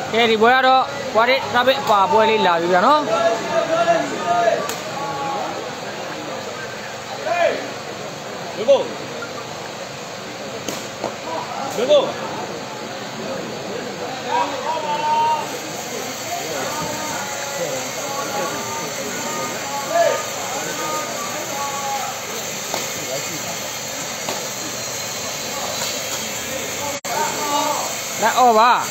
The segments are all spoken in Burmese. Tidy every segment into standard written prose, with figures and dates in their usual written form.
cái thì bữa đó qua đấy ra bên bà bữa đi làm gì nó đã ô bà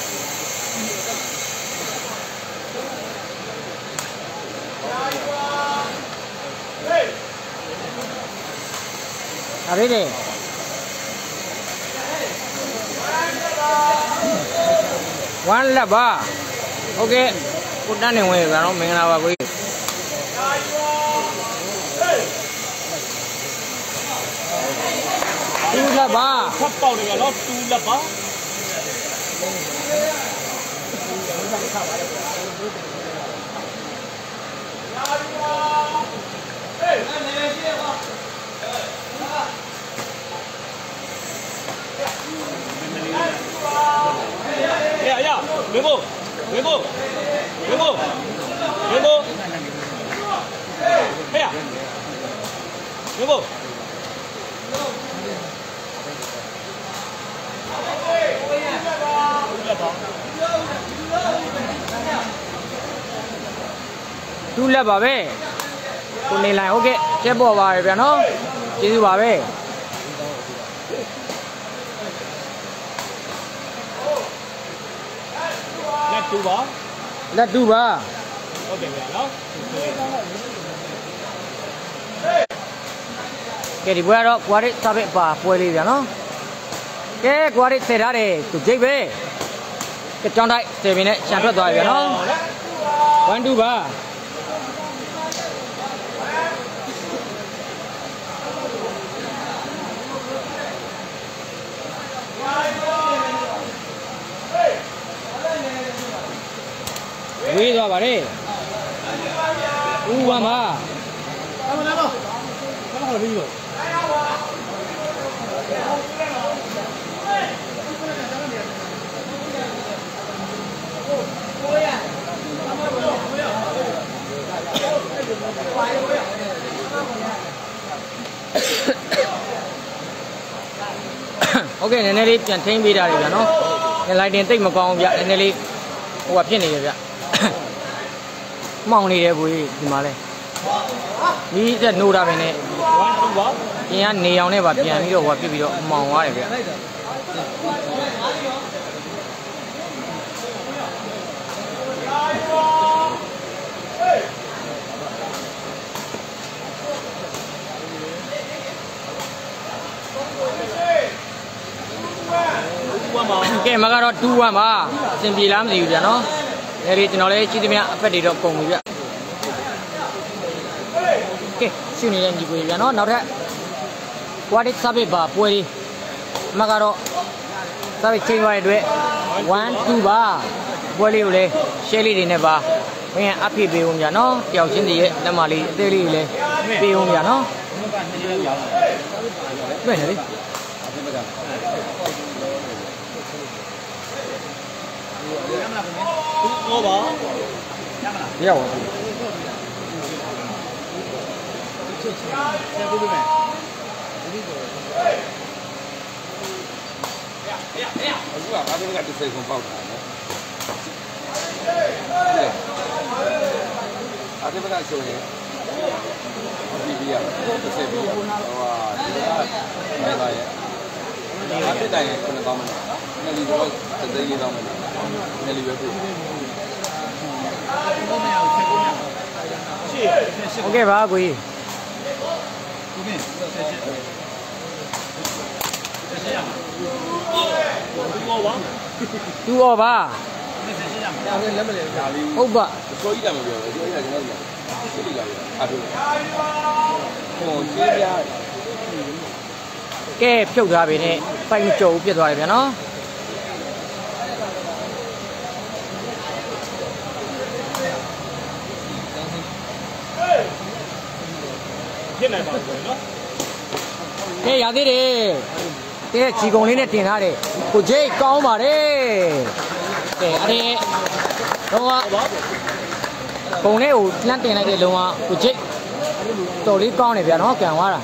à đấy đi one là ba ok cút đan này ngoài vào nó mình nào vào cái tu là ba sắp bao được nó tu là ba 야, 외모. 해야. 외모. tu là bà bé tụi này lại ok chế bỏ vào rồi nó chế gì bà bé là tu bà ok nó cái gì bữa đó qua đấy sao bị bà quay đi vậy nó cái qua đấy xảy ra đấy tụi chế về cái trong đây chế bên này sản xuất rồi vậy nó quan tu bà quý rồi bà đi qua mà ok này này đi chuyển thêm video này nó lại điện tích mà còn vậy này đi qua phía này vậy mong đi đấy vui thì mà đây đi rất nô ra bên này cái anh này ông này bảo tiền đi đâu qua phía video mong quá đấy vậy cái mà cái đó tu mà xin bị làm gì vậy nó này đi nó lấy chỉ thì phải đi đâu cùng vậy cái suy nghĩ gì vậy nó thế qua đi sao bị bà quay đi mà cái đó sao bị chơi ngoài đấy one two ba quay đi rồi chơi đi này ba bây giờ áp phí bị uống vậy nó kéo trên gì là mà đi đây điเลยbị uống vậy nó vậy này đi Ngô bó. Nhiều. Juga ada nggak bisa kompau kan? Ada benar soalnya. Bibiya, bisa bibiya. Wah, baik baik. Ada dah yang kena tahu mana. Nanti juga terjadi tahu mana. Nanti betul. Ok bà quý tu ô bà ô bà cái phiếu ra bên này phanh chỗ biết rồi vậy nó cái gì đi cái chỉ còn lên tiền ra đi, cô chơi cao mà đấy. ကဲအဲ့ဒီတော့ပုံလေးကိုလှမ်းတင်လိုက်တဲ့လုံးဝကိုချိတ်တော်လေးကောင်းတယ်ဗျာနော်ကန်သွားတာ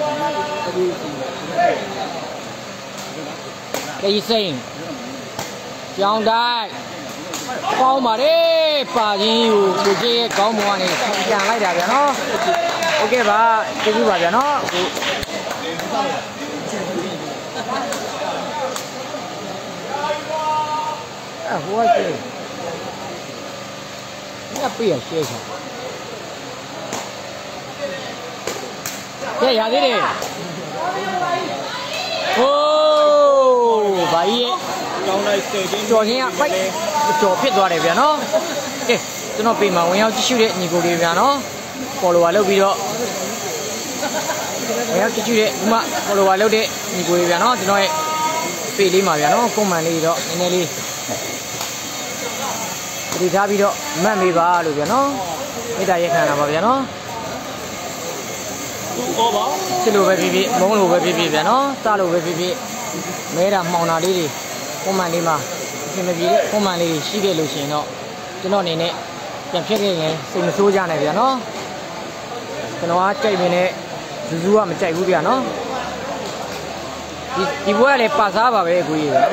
ကေးစိန်ကြောင်းတိုင်းကောင်းပါလေပါချင်းကိုချိတ်ရဲ့ကောင်းမွန်ကနေပြန်လိုက်တာဗျာနော်โอเคပါကျေးဇူးပါဗျာနော်ဟိုကပြေးညပြေးရရှေ့ချာကဲရသေးတယ်ဟိုးဘာကြီးကျောင်းလိုက်စေချင်းကြော်ချင်းကပိုက်ကြော်ဖြစ်သွားတယ်ဗျာနော်ကဲကျွန်တော်ပြင်မှာဝင်ရောက်ကြည့်ရှုတဲ့ညီကိုတွေဗျာနော်ပေါ်လိုပါလုပ်ပြီးတော့ဝင်ရောက်ကြည့်ရှုတဲ့ဒီမှာပေါ်လိုပါလုပ်တဲ့ညီကိုတွေဗျာနော်ကျွန်တော်ရဲ့ပေလေးမှာဗျာနော်ကွန်မန်လေးတော့နည်းနည်းလေးဒီထားပြီးတော့မှတ်မေးပါလို့ဗျာနော်မေတ္တာရက်ခံတာပါဗျာနော် 2 over ချစ်လို့ပဲဖြစ်ဖြစ်မုန်းလို့ပဲဖြစ်ဖြစ်ဗျာနော်စလို့ပဲဖြစ်ဖြစ်မဲတာမှောင်တာလေးတွေကွန်မန်လေးမှာအပြင်မပြေတဲ့ကွန်မန်လေးရှိခဲ့လို့ရှိရင်တော့ကျွန်တော်အနေနဲ့ပြန်ဖြစ်ခဲ့ရင်စိတ်မဆိုးကြနဲ့ဗျာနော်ကျွန်တော်ကကြိုက်မင်းနဲ့ဇူးဇူးကမကြိုက်ဘူးဗျာနော်ဒီဘွဲကလည်းပါစားပါပဲအကူကြီးဗျာ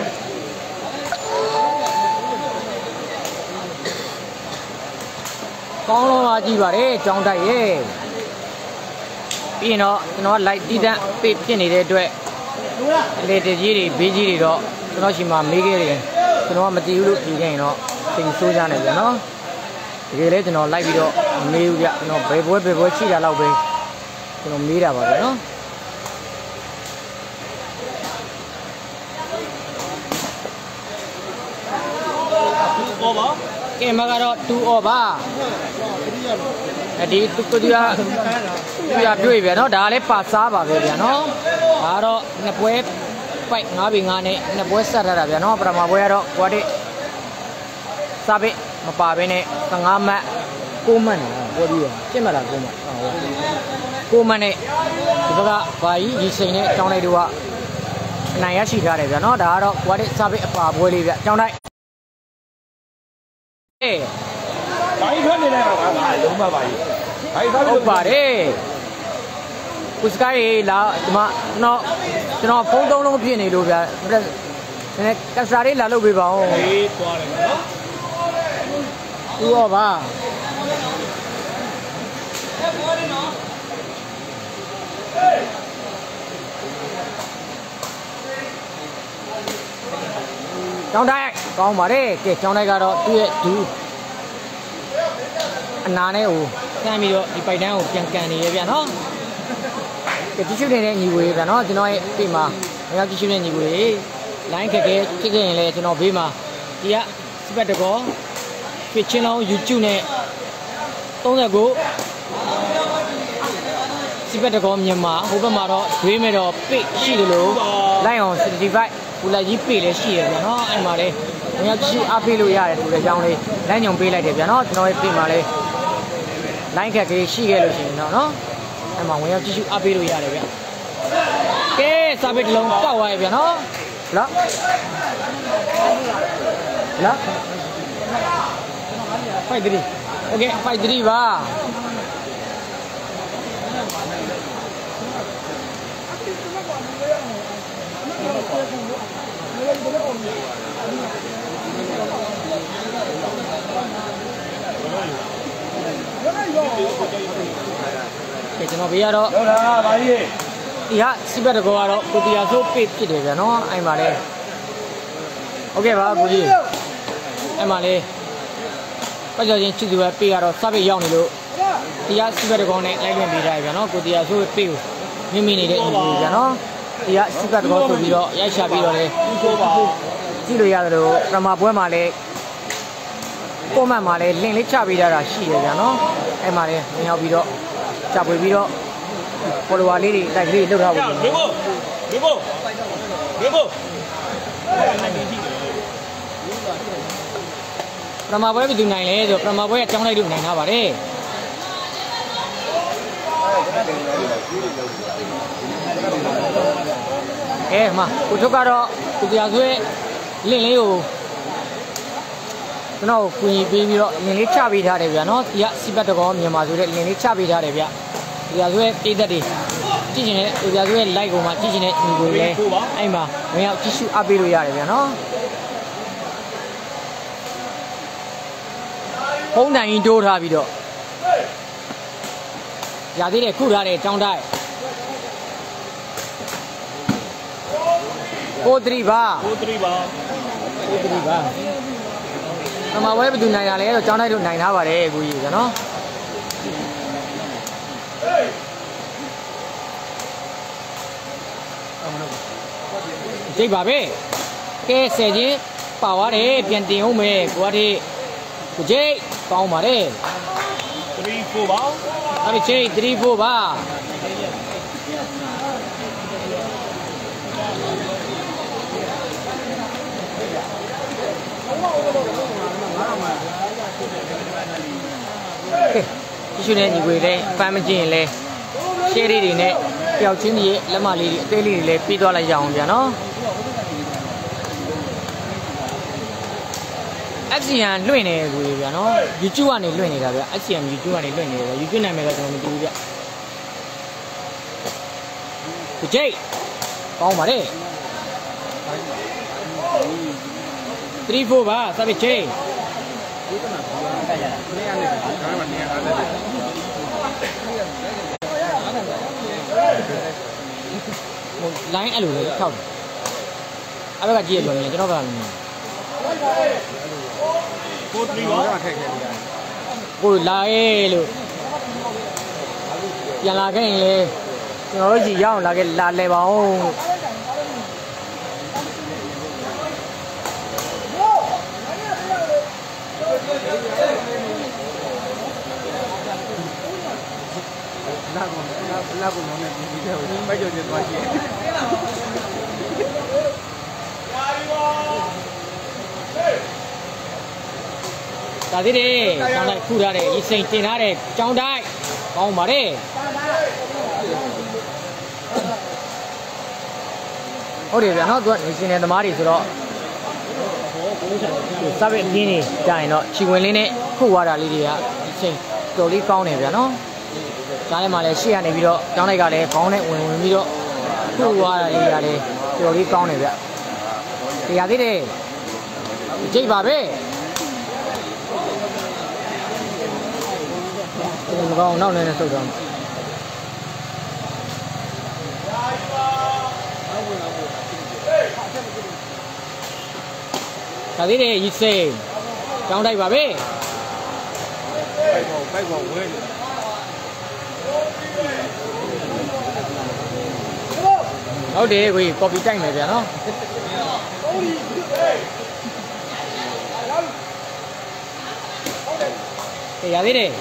ကောင်းလုံးလာကြည့်ပါလေကြောင်းတိုက်ရဲ့ပြီးရင်တော့ကျွန်တော်ကလိုက်တီးတန့်ပြစ်ဖြစ်နေတဲ့အတွက်အလေတကြီးတွေဘေးကြီးတွေတော့ကျွန်တော်ရှိမှမေးခဲ့တယ်ကျွန်တော်ကမတည်ဘူးလို့ဖြေခဲ့ရင်တော့စိတ်ဆိုးကြနေပြန်နော်တကယ်လဲကျွန်တော်လိုက်ပြီးတော့မမေးဘူးဗျကျွန်တော်ဘယ်ပွဲရှိတာတော့ပဲကျွန်တော်မေးတာပါဗျနော် over ကဲမကတော့2 over ဒီတူတူရတွေ့ဗျာနော်ဒါကလည်းပါစားပါပဲဗျာနော်ဒါကတော့နှစ်ပွဲပိုက်9 5နဲ့နှစ်ပွဲဆက်ထားတာဗျာနော်ပထမပွဲကတော့ကွာတစ်စားပိမပါဘဲနဲ့15မှတ်6မှတ်နေတာပြောပြီးတော့ပြစ်မှတ်တာ6မှတ်6မှတ်နဲ့ဒီဘက်ကဘာကြီးဒီစိန်နဲ့ကျောင်းလိုက်တို့ကအနိုင်ရရှိထားတယ်ဗျာနော်ဒါကတော့ကွာတစ်စားပိအပါပွဲလေးဗျာကျောင်းလိုက်ဘာကြီးထွက်နေလဲတော့ငါလုံးမပါကြီးဘာကြီးထွက်ဟုတ်ပါတယ်ကုစကိုင်းလာဒီမှာကျွန်တော်ဖုန်းသုံးလုံးဖြစ်နေလို့ဗျာနည်းနည်းကစားလေးလာလုပ်ပေးပါဦးေးသွားတယ်နော်သူရောပါကျောင်းတိုင်းကောင်းပါတယ်ကဲကျောင်းတိုင်းကတော့သူ့ရဲ့ဒူးအနာနဲ့ဟိုဆမ်းပြီးတော့ဒီပိုက်တန်းကိုပြန်ကန်နေရဗျာနော်ကဲကြည့်ရှုနေတဲ့ညီကိုတွေဗျာနော်ကျွန်တော်ရဲ့ဒီမှာငါကြည့်ရှုနေတဲ့ညီကိုတွေလိုင်းခက်ခဲဖြစ်ခဲ့ရင်လည်းကျွန်တော်ဘေးမှာဒီကစပတ်တကောဖြစ်ချင်းလောင်း YouTube နဲ့39စပတ်တကောမြန်မာဟိုဘက်မှာတော့ဒွေးမဲ့တော့ပိတ်ရှိတယ်လို့လိုက်အောင်65ဘူလိုက်ကြီးပိတ်လည်းရှိရဗျာနော်အဲ့မှာလေငါကြည့်ရှုအားပေးလို့ရတယ်ဆိုတဲ့အကြောင်းလေးလမ်းညွန်ပေးလိုက်တယ်ဗျာနော်ကျွန်တော်ရဲ့ပြေးမှာလေလိုင်းခက်ကြီးရှိခဲ့လို့ရှိရင်တော့နော်အဲ့မှာဝင်ရောက်ကြည့်ရှုအားပေးလို့ရတယ်ဗျကဲစာပေတစ်လုံးပေါက်သွားရဗျနော်လား5-3 โอเค5-3ပါကဲကျွန်တော်ဘေးရတော့ဟုတ်လားဗာကြီးဒီဟာစီဘက်တကောကတော့ကိုတီယာဆိုးပိတ်ဖြစ်တယ်ဗျာနော်အဲ့မှာလေโอเคပါကိုကြီးအဲ့မှာလေပတ်ကြော်ချင်းချစ်သူပဲပေးရတော့စပိတ်ရောက်နေလို့ဒီဟာစီဘက်တကောနဲ့လိုက်လွင်ပေးထားဗျာနော်ကိုတီယာဆိုးပေးကိုမိနေတဲ့ညီကိုဗျာနော်ဒီဟာစီဘက်တကောဆိုပြီးတော့ရိုက်ရှာပြီးတော့လေကြည့်လို့ရတယ်လို့ပထမပွဲမှာလေကွန်မန့်မှာလေလင့်လေးချပေးတာရှိတယ်ဗျာနော်အဲ့မှာလေမြင်ရောက်ပြီးတော့ချပွေပြီးတော့ပေါ်လိုဝါလေးတွေတိုက်ကလေးလှုပ်ထားဖို့မေဖို့ပထမပွဲဘယ်သူနိုင်လဲဆိုပထမပွဲကကျောင်းလိုက်လို့နိုင်ထားပါတယ်ကဲမှာကိုထုတ်ကတော့ကိုတရားဆွဲလင့်လေးကိုကျွန်တော်ကိုကူညီပေးပြီးတော့လင်လေးချပေးထားတယ်ဗျာနော်ဒီကစီပတ်တကောမြန်မာဆိုတဲ့လင်လေးချပေးထားတယ်ဗျာဒီဟာဆိုရဲ့ပြည်သက်တွေကြည့်ချင်တဲ့ဒီဟာဆိုရဲ့ like ကိုမှကြည့်ချင်တဲ့ညီကိုလည်းအဲ့မှာဝင်ရောက်ကြည့်ရှုအပ်ပေးလို့ရတယ်ဗျာနော်ဖုံးတိုင်တိုးထားပြီးတော့ရသေးတယ်ခုထားတယ်ចောင်းတိုက်43ပါ43ပါအမဝဲဘယ်သူနိုင်ရလဲတော့ចောင်းတိုက်တို့နိုင်ထားပါတယ်ကိုကြီးကနော်ကြိတ်ပါပဲကဲဆယ်ချင်းပါသွားတယ်ပြန်တင်အောင်မယ်ကိုကတည်းကိုကြိတ်ကောင်းပါတယ်3-4ပါအဲ့ဒီကြိတ်3-4ပါဒီရှင်နဲ့ညီကိုလည်းဖမ်းမကျင်လဲရှယ်တွေနဲ့ပျောက်ချင်းကြီးလက်မလေးတွေအသေးလေးတွေလည်းပြီးသွားလိုက်ရအောင်ဗျာနော်FCN လွှင့်နေတယ်ဆိုရဗျာနော် YouTube ကနေလွှင့်နေတာဗျာ FCN YouTube ကနေလွှင့်နေတယ် YouTube နာမည်ကကျွန်တော်မသိဘူးဗျဒီကြိတ်ကောင်းပါတယ်3-4ပါစပစ်ချိန်လိုင်းအဲ့လိုလေထောက်တယ်အဲ့ဘက်ကကြည့်ရလို့မြင်ကျွန်တော်ကမြင်ကို3ပါထည့်ခဲ့တယ်ကိုလာရဲ့လို့ပြန်လာခဲ့ရင်လေကျွန်တော်တို့ကြီးရအောင်လာခဲ့လာလဲပါအောင်လာကုန်တော့ဒီထဲကိုပိုက်ကြွသွားရှိတယ်ဒါသေးတယ်ကျောင်းတိုက်ခုထားတယ်ရေစိန်တင်ထားတယ်ကျောင်းတိုက်ကောင်းပါတယ်ဟုတ်တယ်ဗျာနော်သူကနေရှင်နယ်သမားတွေဆိုတော့စပစ်အင်းနေကြာရင်တော့ခြေဝင်လေးနဲ့ခုသွားတာလေးတွေကအချိန်တော်လေးကောင်းတယ်ဗျာနော်ကြားထဲမှာလည်းရှေ့ကနေပြီးတော့ကျောင်းတိုက်ကလည်းခေါင်းနဲ့ဝင်ပြီးတော့ခုသွားတာလေးတွေကလည်းတော်လေးကောင်းတယ်ဗျတရားသေးတယ်ကြိတ်ပါပဲမကောင်းနောက်လည်းဆုတ်တော့ဒါသေးတယ်ရီစိန်ကျောင်းတိုက်ပါပဲပိုက်ပေါ်ဝဲဟုတ်တယ်ကိုကော်ပီတိုက်မယ်ဗျာနော်ရသေးတယ်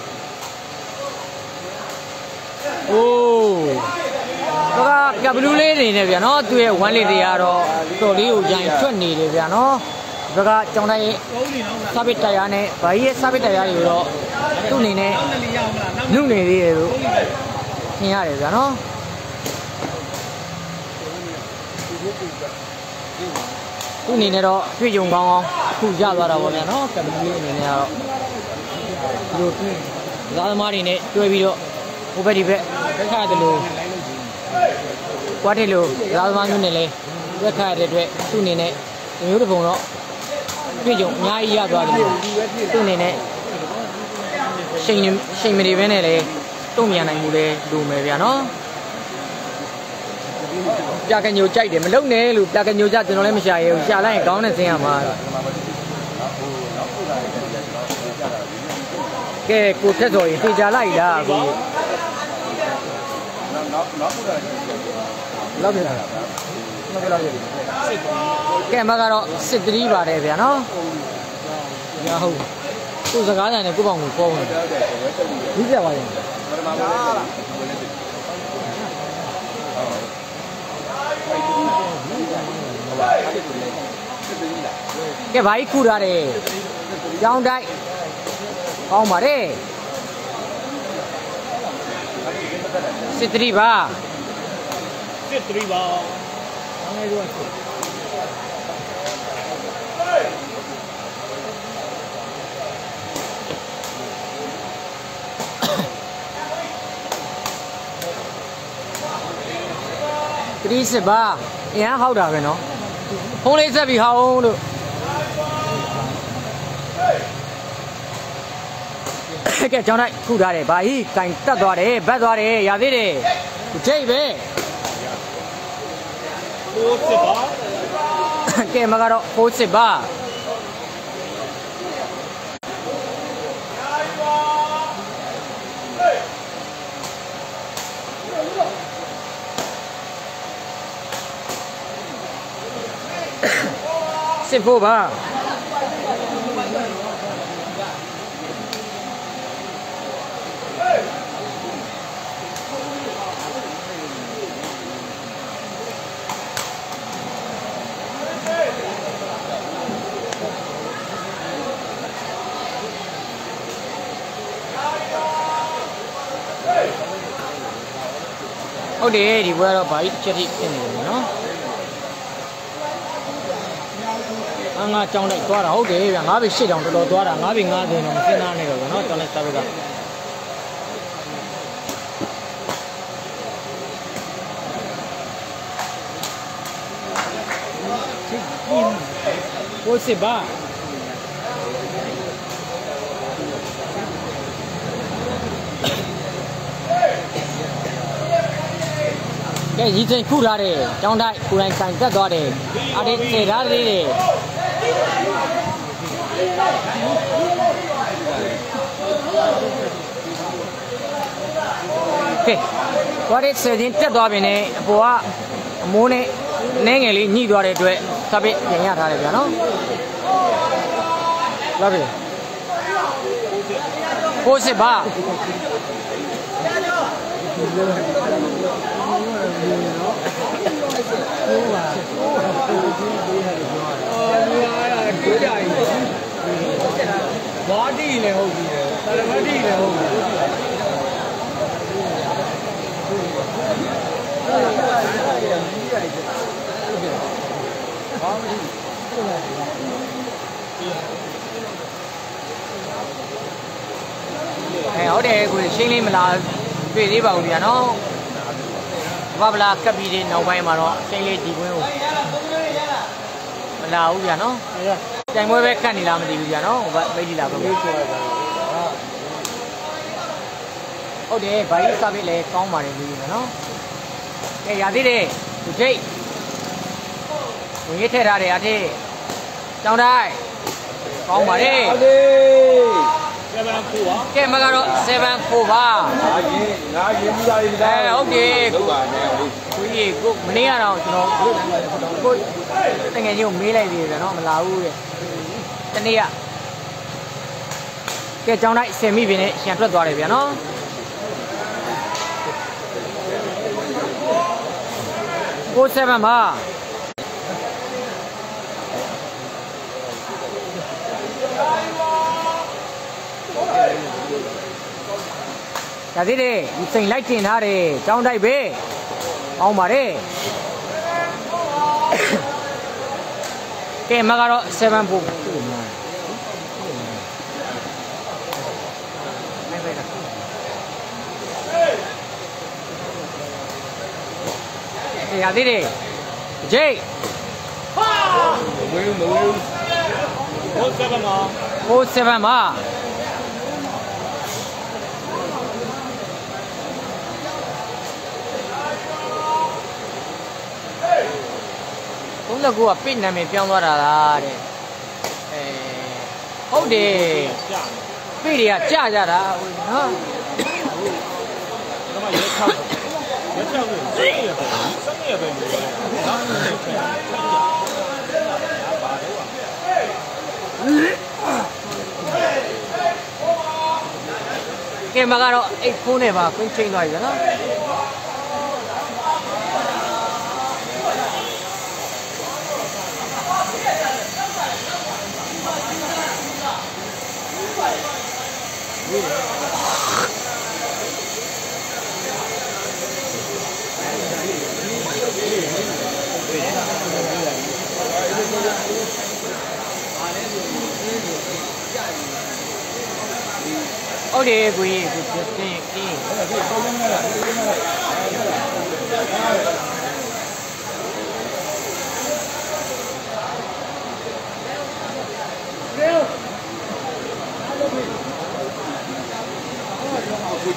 အိုးဒါကဘလူးလေးနေနေဗျာနော်သူ့ရဲ့1လေးတွေကတော့တော်လေးကိုဂျိုင်ထွက်နေတယ်ဗျာနော်ဒါကကျောင်းတိုင်းရဲ့စပစ်တရားနဲ့ဘာကြီးရဲ့စပစ်တရားတွေတော့သူ့အနေနဲ့နှုတ်နေသေးတယ်လို့ထင်ရတယ်ဗျာနော်သူ့အနေနဲ့တော့တွေ့ကြုံကောင်းကောင်းအခုရသွားတာပေါ့ဗျာနော်ကဘလူးလေးအနေနဲ့ကတော့ဒီလိုသားသမားတွေနဲ့တွဲပြီးတော့ဟိုဘက်ဒီဘက်ခါတယ်လို့ကွာတယ်လို့သားသမားမျိုးနဲ့လဲတွဲခါရတဲ့အတွက်သူ့အနေနဲ့မျိုးတစ်ပုံတော့တွေ့ကြုံအများကြီးရသွားတယ်လို့သူ့အနေနဲ့ရှိန်မတွေပဲနဲ့လဲတုံ့ပြန်နိုင်မှုလဲလိုမယ်ဗျာနော်ပြကညိုကြိုက်တယ်မလုံနဲ့လို့ပြကညိုကြကျွန်တော်လည်းမရှာရဘူးရှာလိုက်ရင်ကောင်းတဲ့စင်းရမှာကဲကိုထက်စော်ရင်တေချာလိုက်လားကိုလောက်ပြန်လာကဲမကတော့စစ်3ပါတယ်ဗျာနော်ရဟုတ်သူ့စကားဆိုင်နဲ့ကိုပေါ့ကိုပေါ်နေဒီပြပါရင်ကဲဘာကြီးခုထားတယ်ကျောင်းတိုက်ကောင်းပါတယ်စစ်3ပါအငယ်တို့ 46ပါအရင်ဟောက်တာပဲနော်ဖုံးလေးဆက်ပြီးဟောင်းလို့ကဲကျောင်းတိုက်ခုထားတယ်ဘာဟိကင်တက်သွားတယ်ဘတ်သွားတယ်ရသေးတယ်ကြိတ်ပဲ60ပါကဲမကတော့60ပါစစ်ဖို့ပါဟုတ်တယ်ဒီဘွဲတော့ဘာကြီးချက်ထိဖြစ်နေတယ်နော်ငါကြောင်းလိုက်သွားတာဟုတ်တယ်ဗျာ9ဘီ8တောင်တော်တော်သွားတာ9ဘီ90တောင်စဉ်းစားနေတော့ဗျာနော်ကြောင်းလိုက်စားဘက်ကဟိုစစ်ပါကဲရီချိန်ခုထားတယ်ကျောင်းတိုက်ကိုယ်တိုင်ဆိုင်တက်သွားတယ်အားဒီစေထားသေးတယ်ကဲဘာဒီစေတင်တက်သွားပြီနဲ့အပေါ်ကအမိုးနဲ့နဲငယ်လေးညှိသွားတဲ့အတွက်သပစ်ပြင်ရထားတယ်ဗျာနော်လာပြီကိုစစ်ပါဘာတီလဲဟုတ်ပြီတရမတီလဲဟုတ်ပြီဟုတ်တယ်ကိုရှင်းလေးမလားတွေ့သေးပါဘူးဗျာနော်ဘာဗလာကပ်ပြီးတဲ့နောက်ပိုင်းမှာတော့ရှင်းလေးဒီကွင်းကိုမလာဘူးဗျာနော်ကြိုင်ပွဲပဲကတ်နေလားမသိဘူးဗျာနော်ဟိုဘမိတ်ဒီလာပဲဟုတ်တယ်ဘာကြီးစပစ်လဲကောင်းပါတယ်လူကြီးနော်ကဲရသေးတယ်ဒီချိတ်ဝင်ရထည့်ထားတယ်အထက်ကျောင်းတိုင်းကောင်းပါတယ်ဟုတ်တယ်7-4ပါကဲမကတော့7-4ပါငါရင်ပြီးသားလေးဒါဟုတ်တယ်ကိုကြီးကိုမနေ့ကတော့ကျွန်တော်ကိုတကယ်ကြီးကိုမေးလိုက်သေးတယ်နော်မလာဘူးတဲ့တနေ့ကဲကျောင်းတိုင်းဆင်မိပြီနဲ့ရှန်ထွက်သွားတယ်ဗျာနော်ကို7ပါဒါသေးတယ်ဒီစိန်လိုက်တင်ထားတယ်ကျောင်းတိုက်ပဲအောင်းပါတယ်ကဲမကတော့7ဖို့ရသေးတယ်ဂျိတ်ဟာမဝေးဘူးဟို7ပါဟို7ပါကိုကပိတ်နာမည်ပြောင်းသွားတာလားတဲ့ဟုတ်တယ်ပိတ်တွေကကြာကြတာနော်ဒါမှရက်ချောက်ကိုစိတ်ရပဲကဲမကတော့အိတ်ဖုန်းနဲ့ပါကွင်းချိန်သွားပြီနော်ဟုတ်တယ်ကိုကြီးကိုပြင်းကင်း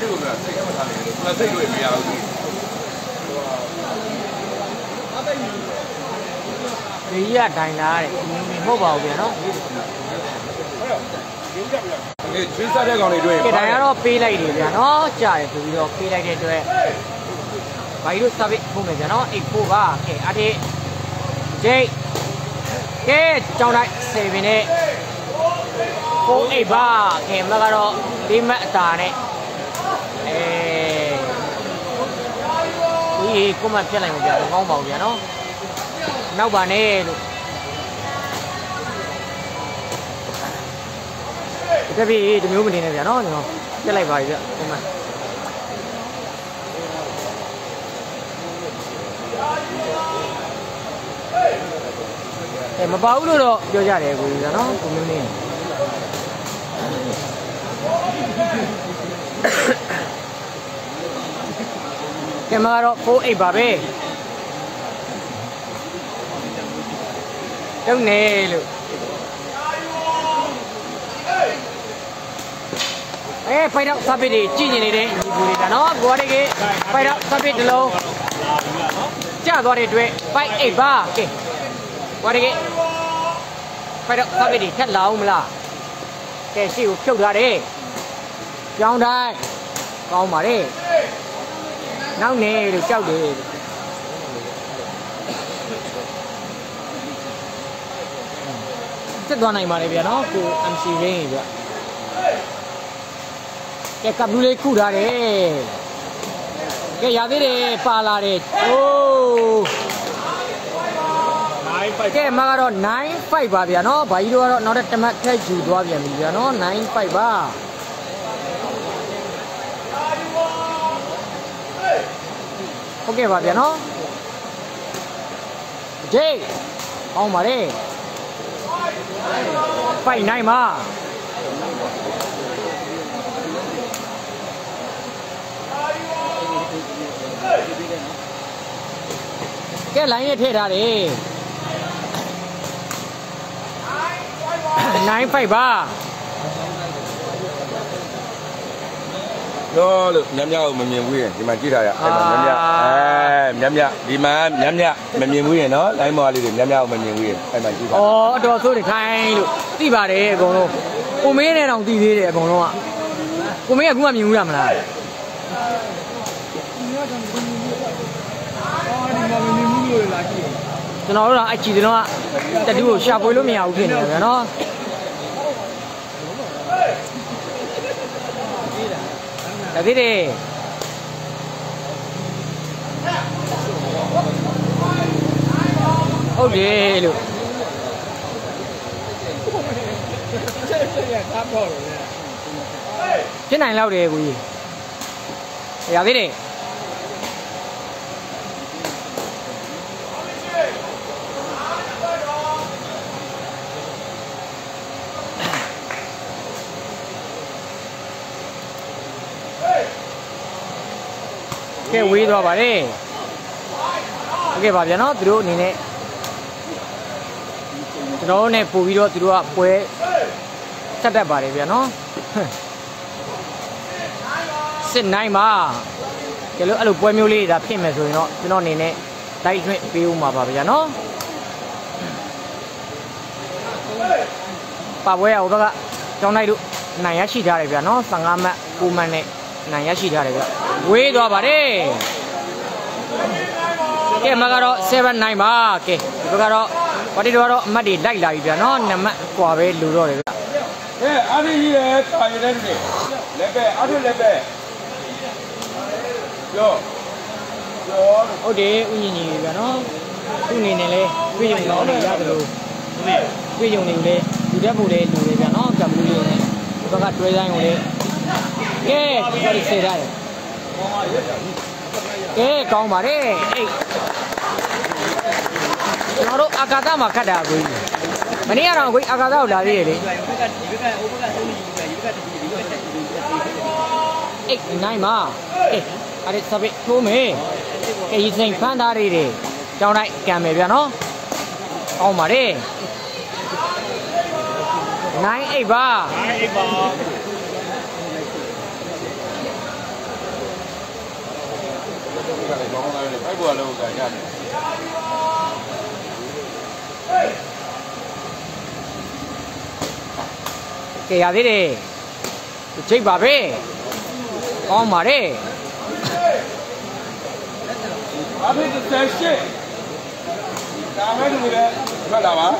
လို့ကစိတ်ကမထားလေသူကစိတ်တွေမရဘူးဒီရတိုင်းလားတဲ့မဟုတ်ပါဘူးဗျာနော်ဒီကျွေးစားတဲ့ကောင်တွေတွေ့ကဲတိုင်းကတော့ပေးလိုက်တယ်ဗျာနော်ကြားတယ်ဆိုပြီးတော့ပေးလိုက်တဲ့အတွက်ဘာကြီးတို့ service ပို့မယ်ဗျာနော်84ပါကဲအထေဂျိတ်ကဲကြောင်းလိုက်7နဲ့48ပါကဲမကတော့၄မှတ်အတာနဲ့ဒီကိုမှဖြတ်လိုက်မှာဗျာမကောင်းပါဘူးဗျာနော်နောက်ပါနဲ့လို့တပည့်ဒီမျိုးမနေနဲ့ဗျာနော်ကျွန်တော်ပြက်လိုက်ပါပြီဗျကိုမှမပါဘူးလို့တော့ပြောကြတယ်ကိုကြီးဗျာနော်ကိုမျိုးနေကဲမကတော့48ပါပဲတုံးနေလို့ဖိုက်တော့စပစ်တွေကြည့်နေနေတဲ့ညီကိုတွေကနော်ကိုရတဲ့ဖိုက်တော့စပစ်တစ်လုံးကျသွားတဲ့အတွက်58ပါကဲကိုရတဲ့ဖိုက်တော့စပစ်တွေထက်လာအောင်မလားကဲရှေ့ကိုဖြုတ်ထားတယ်ကြောင်းတိုင်းကောင်းပါလေနောက်နေလို့ကြောက်တယ်တက်သွားနိုင်ပါလေဗျာနော်ကို MC ရင်းဗျာကဲကပ်လူးလေးခုထားတယ်ကဲရသေးတယ်ပါလာတယ်အိုးကဲမကတော့95ပါဗျာနော်ဘာကြီးတို့ကတော့နောက်တစ်မှတ်ထက်ယူသွားပြန်ပြီဗျာနော်95ပါโอเคပါဗျာနော်ဂျေးကောင်းပါလေဖိုက်နိုင်ပါကဲလိုင်းရထည့်ထားတယ်95ပါပြောလို့မြတ်မြတ်မမြင်ဘူးရင်ဒီမှာကြည့်ထားရအဲ့မှာမြတ်မြတ်မြတ်မြတ်ဒီမှာမြတ်မြတ်မမြင်ဘူးရင်နော်လိုင်းမော်လေးတွေမြတ်မြတ်မမြင်ဘူးရင်အဲ့မှာကြည့်ထားဩအတော်ဆိုးတယ်ခိုင်းလို့သိပါတယ်အကုန်လုံးကိုမင်းနဲ့တောင်သိသေးတယ်အကုန်လုံးကကိုမင်းကခုမှမြင်ဘူးလားမလားကျွန်တော်တို့တော့အချီကျွန်တော်ကတတူကိုရှာဖွေလို့မရဘူးဖြစ်နေတယ်ဗျာနော်ဒါသေးတယ်ဟုတ်တယ်လို့ဖြစ်နိုင်လောက်တယ်ကိုကြီးရသေးတယ်ကဲဝေးသွားပါတယ်โอเคပါဗျာနော်သူတို့အနေနဲ့ကျွန်တော်တို့နဲ့ပို့ပြီးတော့သူတို့ကပွဲဆက်တတ်ပါတယ်ဗျာနော်စစ်နိုင်ပါကျလို့အဲ့လိုပွဲမျိုးလေးဒါဖြစ်မယ်ဆိုရင်တော့ကျွန်တော်အနေနဲ့တိုက်ထွင့်ပေးဦးမှာပါဗျာနော်ပါပွဲရဟိုဘက်ကကျောင်းလိုက်တို့နိုင်ရရှိထားတယ်ဗျာနော်15မှတ်9မှတ်နဲ့နိုင်ရရှိထားတယ်ဗျဝေးသွားပါတယ်ကဲမကတော့79ပါကဲဒီဘက်ကတော့ဘာတီတို့ကတော့အမှတ်တွေလိုက်လာပြီဗျာနော်2မှတ်กว่าပဲလူတော့တယ်ဗျအားရကြီးရဲ့တာရတဲ့နေလက်ပဲအားထုတ်လက်ပဲပြောဟုတ်တယ်ဥယျာဉ်ကြီးဗျာနော်သူ့အနေနဲ့လဲတွေ့ရုံတော့နေရတယ်လို့တွေ့ရုံနေလဲလူတက်ဖို့လဲလူတွေဗျာနော်ကပ်ဘူးလေးနဲ့ဒီဘက်ကတွဲဆိုင်ကိုလဲကဲဒီလိုစေရတယ်ကဲကောင်းပါတယ်အေးကျွန်တော်တို့အာကာသမှာခတ်တာကိုမနေ့ကတော့ကိုအာကာသကိုလာသေးတယ်လေအေးနိုင်ပါအေးအဲ့ဒါစပစ်ထိုးမယ်ကဲဒီစိန်ဖမ်းသားလေးတွေကြောင်းလိုက်ကံမယ်ဗျာနော်ကောင်းပါတယ်98ပါ98ပါလည်းကောင်းကောင်းလေးဖိုက်ပေါ်လည်းကန်ရတယ်ကဲရသေးတယ်ချိတ်ပါပဲကောင်းပါတယ်အဖေကဆက်ရှိဒါမဲ့လူတွေထွက်လာပါ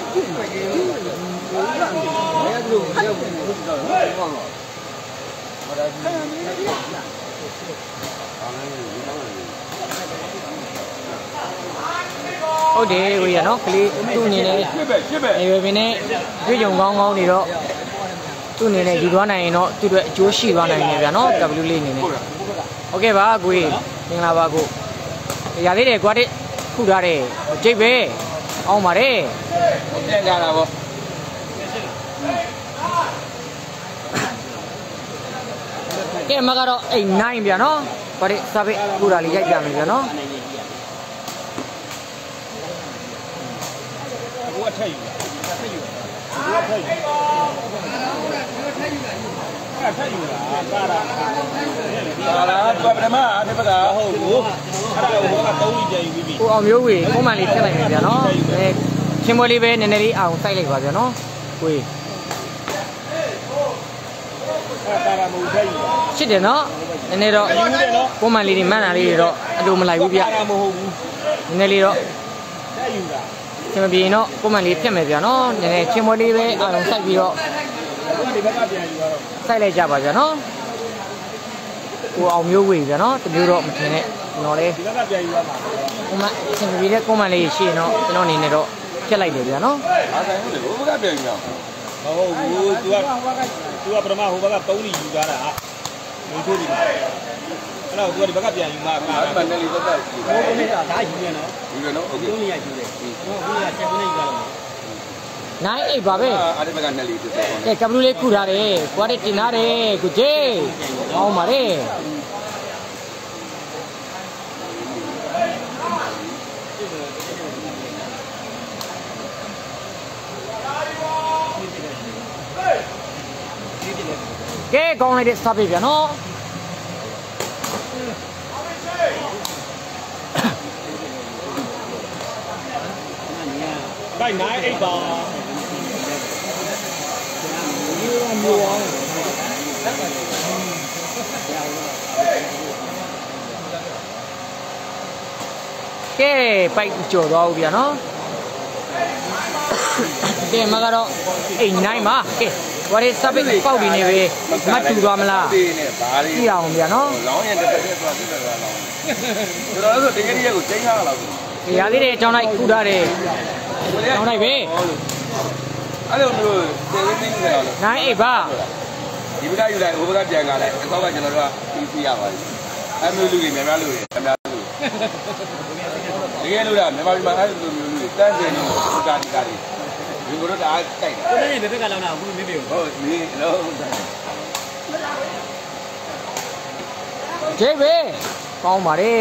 ဟုတ်တယ်ကိုရနော်ကလေးသူ့အနေနဲ့ရှစ်ပဲနေပဲနဲ့တွေ့ကြုံကောင်းကောင်းနေတော့သူ့အနေနဲ့ယူသွားနိုင်ရင်တော့သူ့အတွက်အကျိုးရှိသွားနိုင်တယ်ဗျာနော် W လေးအနေနဲ့ဟုတ်ကဲ့ပါကိုကြီးမင်္ဂလာပါကိုရသေးတယ်ကွာတဲ့ခုထားတယ်ကြိတ်ပဲအောင်ပါတယ်ပြန်ကြတာပေါ့ကဲမကတော့အိမ်9ဗျာနော်ကွာတဲ့စာပေခုထားလေးရိုက်ပြမယ်ဗျာနော်ဘုရားထက်ယူထက်ယူဘုရားထက်ယူထက်ယူလာကာရာဒါလားသူကပထမအတစ်ပတ်ကဟုတ်ဘူးအဲ့ဒါကိုဘုရား3လီပြန်ယူပြီးပြီကိုအောင်မျိုးဝေပုံမှန်လေးဖြစ်နိုင်မယ်ဗျာနော်အဲချင်းပွဲလေးပဲနည်းနည်းလေးအောင်စိုက်လိုက်ပါဗျာနော်ကိုကြီးအဲ့ကာရာမဟုတ်ထက်ယူရှစ်တယ်နော်နည်းနည်းတော့ပုံမှန်လေးတွေမှန်တာလေးတွေတော့အလိုမလိုက်ဘူးဗျကာရာမဟုတ်ဘူးနည်းနည်းလေးတော့ထက်ယူတာချင်းမပြေရင်တော့ပုံမှန်လေးဖြစ်မယ်ဗျာနော်နည်းနည်းချင်းပွဲလေးပဲအောင်စိုက်ပြီးတော့ဒီဘက်ကပြန်ယူတော့စိုက်လိုက်ကြပါဗျာနော်ကိုအောင်မျိုးဝေဗျာနော်တမျိုးတော့မထင်နဲ့ကျွန်တော်လေးဒီဘက်ကပြန်ယူရမှာပုံမှန်ချင်းမပြေတဲ့ပုံမှန်လေးရှိရင်တော့ကျွန်တော်အနေနဲ့တော့ပြက်လိုက်တယ်ဗျာနော်အားဆိုင်ဟုတ်တယ်ဘုရားပြန်ကြအောင်မဟုတ်ဘူး तू ကပထမဟိုဘက်က3လီယူထားတာဟာမင်းတို့ဒီမှာအဲ့တော့ तू ကဒီဘက်ကပြန်ယူမှာကာရာအဲ့ဒါနဲ့လေးသက်သက်ရှိတယ်ဘိုးကနေတာဒါယူရနော်ဒီလိုနော်โอเค 3လီရယူတယ်ကျွန်တော်က7ခုနဲ့ယူထားတယ် 9 8ပါပဲအဲ့ဒီဘက်ကနဲ့လေးသက်သက်ပေါ့ကဲကပလူလေးခုထားတယ်ကွာတဲ့တင်ထားတယ်ကိုကျေးအောင်ပါတယ်ကဲကောင်းလိုက်တဲ့စပ်ပြီဗျာနော်ဘိုက်9 8ပါကဲပိုက်ကြော်သွားဦးဗျာနော်ကဲမကတော့အိမ်နိုင်ပါကဲဝါရီစပိတ်ပေါက်ပြီးနေပဲမတ်တူသွားမလားဒီနဲ့ဘာလေးကြည့်အောင်ဗျာနော်လောင်းရင်တစ်သက်သွားပြီးတော့လောင်းကျွန်တော်တို့တကယ်ကြီးကိုချိန်ထားလောက်ရသေးတယ်ကြောင်းလိုက်ခုထားတယ်ကြောင်းလိုက်ပဲအဲ့လိုမျိုးသေသေးသေးနေတာလို့နိုင်အိပ်ပါဒီဘက်ကယူလိုက်ဟိုဘက်ကပြန်လာလိုက်အဆောက်ကကျွန်တော်တို့ကပြီးစီရပါပြီအဲ့မျိုးလူတွေများများလူတွေများများလူတကယ်လို့လားမြန်မာပြည်မှာအဲ့လိုမျိုးလူတွေတန်းတယ်လို့စကားဒီကားတွေဒီလိုတော့အားကြိုက်တာကိုလည်းဒီဘက်ကလောင်းတာအခုမမေ့ဘူးဟုတ်ဒီလုံးဂျေးပဲကောင်းပါတယ်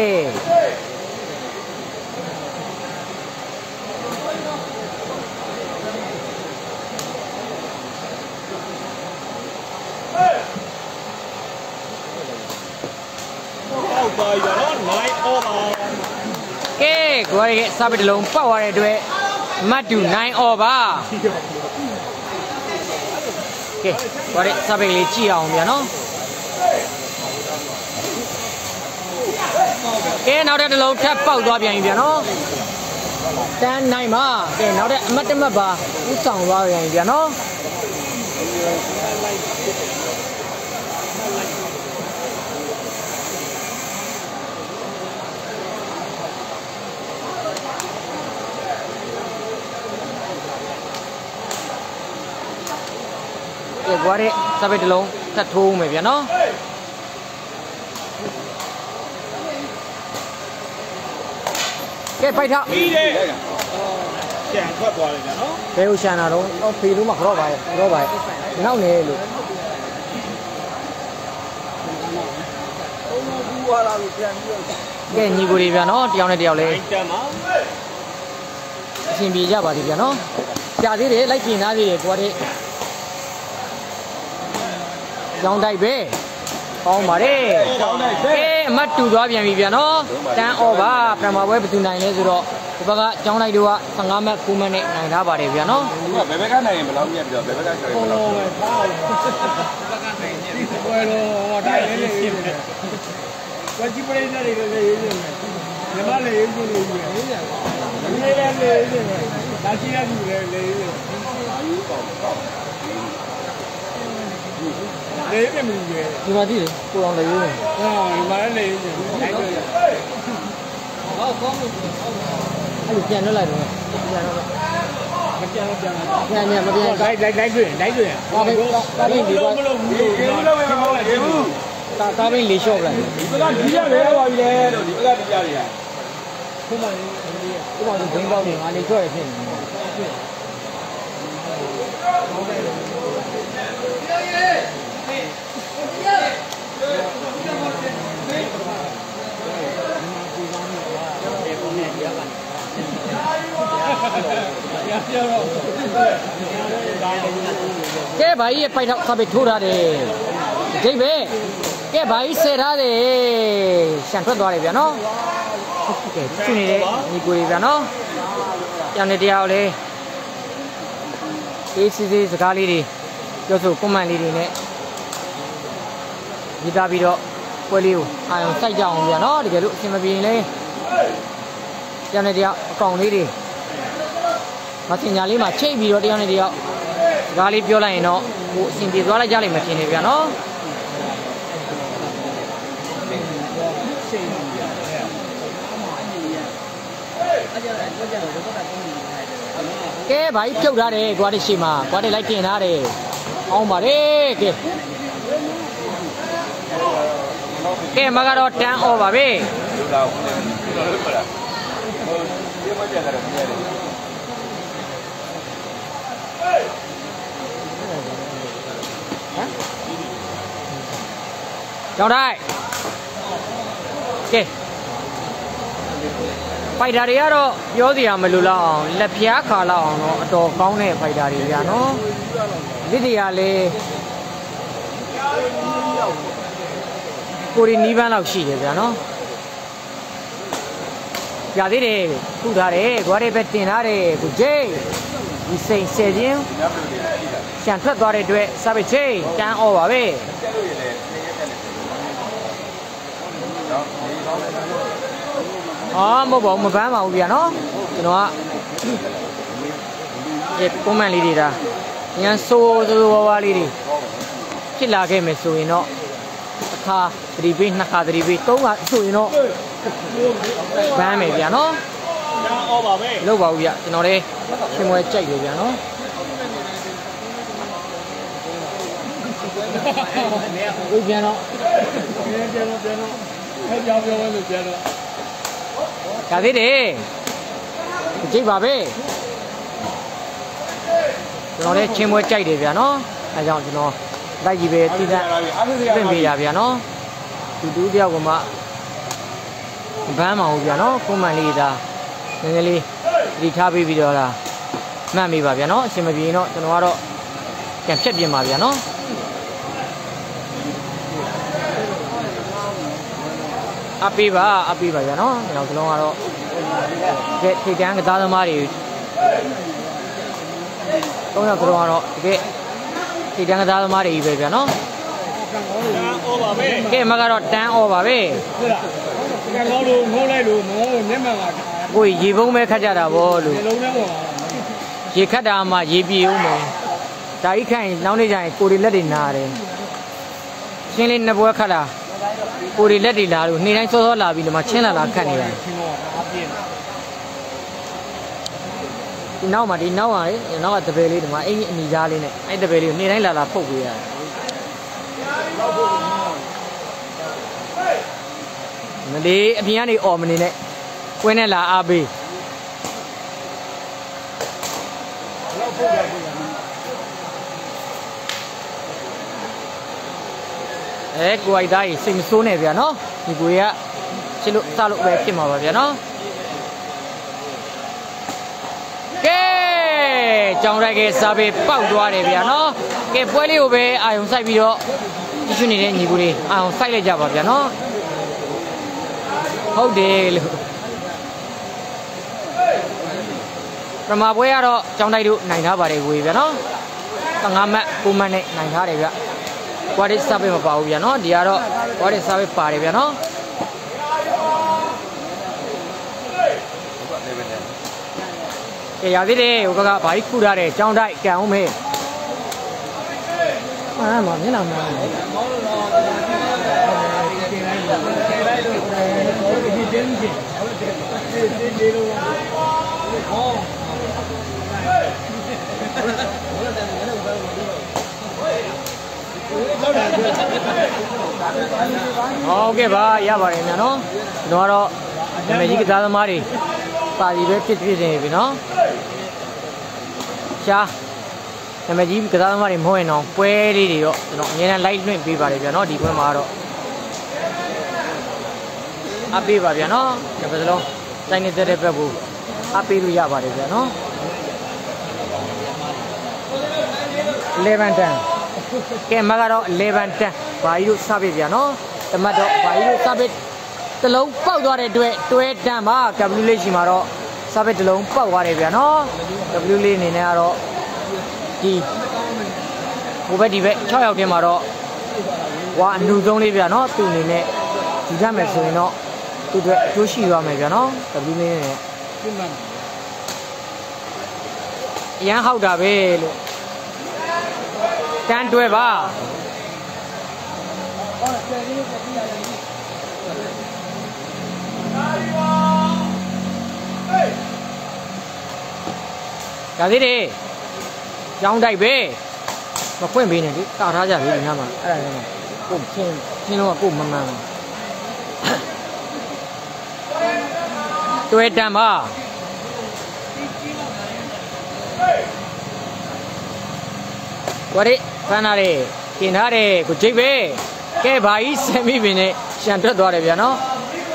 အောက်ပါရတော့9 over ကဲကိုရီရဲ့စပိတ်တစ်လုံးပောက်သွားတဲ့အတွက်မတ်တူ9 over ကဲကိုရီစပိတ်လေးကြည့်အောင်ဗျာနော်ကဲနောက်တစ်လုံးထပ်ပေါက်သွားပြန်ပြီဗျာနော်တန်းနိုင်ပါကဲနောက်တဲ့အမတ်တမတ်ပါဥဆောင်သွားပြန်ပြီဗျာနော်ကဲကွာတဲ့စပိတ်တစ်လုံးထပ်ထိုးမယ်ဗျာနော်ကဲပိုက်ထားပြီးတယ်ကျန်ထွက်သွားတယ်ဗျာနော်ဘယ်ကိုရှာတာတော့အော်ဖေလို့မှခေါ်ပါရဲ့ခေါ်ပါရဲ့နောက်နေလို့ဘူးဟာလာလို့ပြန်ပြီးတော့ကဲညီကိုတွေဗျာနော်တယောက်နဲ့တယောက်လဲတမ်းမှာအရှင်ပြေကြပါသေးဗျာနော်ကြာသေးတယ်လိုက်ပြင်သားသေးတယ်ကွာတဲ့ရောင်းတိုက်ပဲကောင်းပါတယ်ကဲအမှတ်တူသွားပြန်ပြီဗျာနော်တန်းအော်ပါပထမပွဲဘယ်သူနိုင်လဲဆိုတော့ဒီဘက်ကကျောင်းလိုက်တို့က15မှတ်9မှတ်နဲ့နိုင်ထားပါတယ်ဗျာနော်ဘယ်ဘက်ကနိုင်ရင်ဘယ်လောက်မြတ်ပြီးတော့ဘယ်ဘက်ကကျော်ရင်ဘယ်လောက်ဘယ်ဘက်ကနိုင်ရင်ဘယ်လိုဟောတိုင်းလေးလေးဝကြည့်ပရိသတ်တွေလည်းရေးနေတယ်ညီမလည်းရေးနေတယ်ရေးနေတယ်ဒါရှိရပြီလေလေးလေးပြမှုရဲ့ဒီမှာကြည့်လေကိုအောင်လေးရေးနေဟာဒီမှာလည်းရေးနေတယ်ဟောကောင်းလို့အဲ့လိုပြန်လွှတ်လိုက်တော့ပြန်တော့မပြန်တော့ပြန်မပြန်လိုက်တွေ့ကားပိတ်ဒီတော့မလို့ဘူးလို့မဟုတ်ဘူးကားပိတ်လေးလျှော့ပလိုက်ဒီဘက်ကဒီရလဲပါပြီလေလို့ဒီဘက်ကဒီရတွေကခုမှဒီမှာဘင်းပေါက်နေငါနေကြော့ရဖြစ်နေကဲဘာကြီးပိုက်တော့ဆပ်ပြီးထိုးထားတယ်ဒိတ်ပဲကဲဘာကြီးဆယ်ထားတယ်ရှန်ထွက်သွားတယ်ဗျာနော်ကဲချွနေတဲ့ညီကိုတွေဗျာနော်ပြန်နေတရားလေအေးစီစီစကားလေးတွေပြောဆိုကွန်မန့်လေးတွေနဲ့ရေးသားပြီးတော့ပွဲလေးကိုအာရုံစိုက်ကြအောင်ဗျာနော်တကယ်လို့အဆင်မပြေရင်လေပြန်နေတရားအကောင်လေးတွေမစင်ညာလေးမှာချိတ်ပြီးတော့တရားနဲ့တရားစကားလေးပြောလိုက်ရင်တော့ဟိုအဆင်ပြေသွားလိုက်ကြလိမ့်မယ်ထင်နေဗျာနော်ကဲဘာကြီးပြုတ်ထားတယ်ကွာတဲ့ရှိမှာကွာတဲ့လိုက်တင်ထားတယ်အောင်းပါတယ်ကဲမကတော့တန်းအော်ပါပဲကျောင်းတိုင်းကဲဖိုက်တာတွေကတော့ပြောစရာမလိုတော့အောင်လက်ဖျားခါလောက်အောင်တော့အတော်ကောင်းတဲ့ဖိုက်တာတွေဗျာနော်လက်တရားလေကိုရီနီးပန်းလောက်ရှိတယ်ဗျာနော်ပြသေးတယ်ခုထားတယ်ခွားတွေပဲတင်ထားတယ်ခုကျိတ်ဒီစိန်ဆယ်ချင်းရှန်ထွက်သွားတဲ့အတွက်စပစ်ချင်းတန်းအော်ပါပဲမဟုတ်ပါဘူးမပန်းပါဘူးဗျာနော်ကျွန်တော်ကကွန်မန့်လေးတွေဒါညံဆိုးဝါးလေးတွေဖြစ်လာခဲ့မယ်ဆိုရင်တော့တစ်ခါသတိပေးနှစ်ခါသတိပေးသုံးခါဆိုရင်တော့ပန်းမယ်ဗျာနော်အော်ပါပဲလောက်ပါဘူးဗျကျွန်တော်လည်းရှင်မွဲကြိုက်တယ်ဗျာနော်ဦးပြန်တော့အဲ့ကြောင်ပြောလို့ပြန်တော့ဒါသေးတယ်ကြိတ်ပါပဲကျွန်တော်လည်းချင်းမွဲကြိုက်တယ်ဗျာနော်အဲကြောင့်ကျွန်တော်လိုက်ကြည့်ပဲတည်တတ်ပြင်ပေးရဗျာနော်တူတယောက်ကမှဘန်းမအောင်ဗျာနော်ကွန်မန့်လေးဒါနည်းနည်းလေးဒီထားပေးပြီးတော့လားမှတ်မိပါဗျာနော်အရှင်မပြေရင်တော့ကျွန်တော်ကတော့ပြန်ဖြတ်ပြင်ပါဗျာနော်အပေးပါဗျာနော်ကျွန်တော်ကတော့ကဲထိတ်တန်းကစားသမားတွေ3ယောက်ကတော့တကယ်ထိတ်တန်းကစားသမားတွေပဲဗျာနော်ကဲမကတော့တန်းအော်ပါပဲဟုတ်လားကဲကောင်းလို့ငုံးလိုက်လို့မောမျက်မှန်ပါကိုရေပုံးပဲခတ်ကြတာဗောလို့လုံးထဲပေါ်ရေခတ်တာမှရေပြေဦးမယ်ဒါကြီးခိုင်နောက်နေကြရင်ကိုရီလက်တွေနာတယ်ရှင်းလေးနှစ်ပွဲခတ်တာကိုရီလက်တွေလာလို့နေတိုင်းစောစောလာပြီးဒီမှာချင်းလာခတ်နေတာဒီနောက်မှာဒီနောက်ကလေနောက်ကတပယ်လေးဒီမှာအင်းကြီးအနီကြားလေးနဲ့အဲ့တပယ်လေးကိုနေတိုင်းလာဖုတ်ပေးရတယ်မလေးအပြင်ကနေအော်မနေနဲ့ကွင်းနဲ့လာအားပေးကိုအိုက်သားကြီးစိတ်မဆိုးနဲ့ဗျာနော်ဒီကိုရချစ်လို့စလို့ပဲဖြစ်မှာပါဗျာနော်ကဲကြောင်တိုက်ကစားပေးပေါက်သွားတယ်ဗျာနော်ကဲပွဲလေးကိုပဲအာယုံစိုက်ပြီးတော့ကြည့်နေတဲ့ညီကိုတွေအောင်စိုက်လိုက်ကြပါဗျာနော်ဟုတ်တယ်လို့ပထမပွဲကတော့ကျောင်းတိုက်တို့နိုင်ထားပါတယ်ကိုကြီးဗျာနော်15မှတ်9မှတ်နဲ့နိုင်ထားတယ်ဗျကွာဒစ်ဆာပဲမပါဘူးဗျာနော်ဒီကတော့ကွာဒစ်ဆာပဲပါတယ်ဗျာနော်ကဲရသေးတယ်ဟိုဘက်ကဘာကြီးခုထားတယ်ကျောင်းတိုက်ကန်အောင်မေးအားမမျက်နှာမှာဟုတ်ကဲ့ပါရပါတယ်မြန်နော်ကျွန်တော်ကတော့နာမည်ကြီးကစားသမားတွေပါတီပဲဖြစ်နေပြီနော်ရှားနာမည်ကြီးကစားသမားတွေမဟုတ်ရင်တော့ပွဲလေးတွေတော့ကျွန်တော်အများနဲ့ live လွှင့်ပေးပါတယ်ဗျာနော်ဒီပွဲမှာတော့အပေးပါဗျာနော်ဒီဘက်လုံးတိုင်းနေတဲ့ဘက်ကိုအပေးလို့ရပါတယ်ဗျာနော်11 တန်းကဲမကတော့11 တန်းဘာကြီးတို့စပစ်ဗျာနော်တမတ်တော့ဘာကြီးတို့စပစ်တလုံးပေါက်သွားတဲ့အတွက်တွဲတန်းမှာ W လေးရှိမှာတော့စပစ်တလုံးပေါက်သွားတယ်ဗျာနော် W လေးအနေနဲ့ကတော့ဒီဟိုဘက်ဒီဘက်6ယောက်တည်းမှာတော့ဝါအနုဆုံးလေးဗျာနော်သူ့အနေနဲ့ယူရမယ်ဆိုရင်တော့သူ့အတွက်အကျိုးရှိသွားမယ်ဗျာနော် W လေးနဲ့အရန်ဟောက်တာပဲလို့တန်းတွဲပါဒါသေးတယ်ကျောင်းတိုက်ပဲမဖွင့်ပေးနဲ့လေတာထားကြပြီဒီညမှာအဲ့ဒါလည်းကိုချင်းတော့ကိုမမှန်ဘူးတွဲတန်းပါဝရဖန်နာရဲကျင်ထားတယ်ကိုကြိတ်ပဲကဲဘာကြီးဆင်မိပင်နဲ့ရှန်ထွက်သွားတယ်ဗျာနော်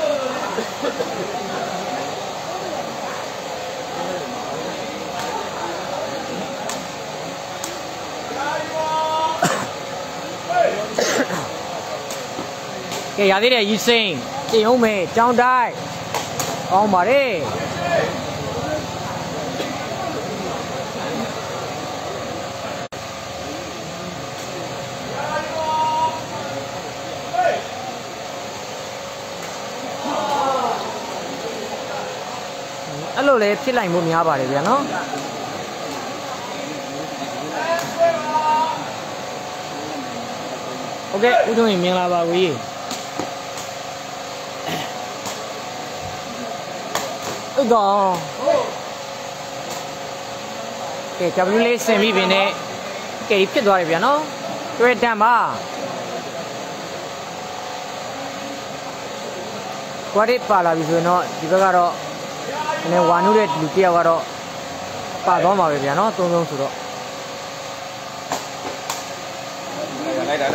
ကဲရသေးတယ်ရီစိန်ကျင်အောင်မယ်ကျောင်းတိုက်ကောင်းပါလေအဲ့လိုလေဖြစ်လိုက်မှုများပါတယ်ဗျာနော်โอเคဦးထွန်းရင်မြင်လာပါကိုကြီးဥတော်ကဲ W လေးဆင်ပြီးပြီနဲ့ကဲဖြစ်သွားတယ်ဗျာနော်တွဲတန်းပါကွာဒစ်ပါလာပြီဆိုရင်တော့ဒီဘက်ကတော့နည်းဝါနုတဲ့လူတယောက်ကတော့ပါသွားမှာပဲဗျာနော်သုံးဆိုတော့လိုက်တာကဲ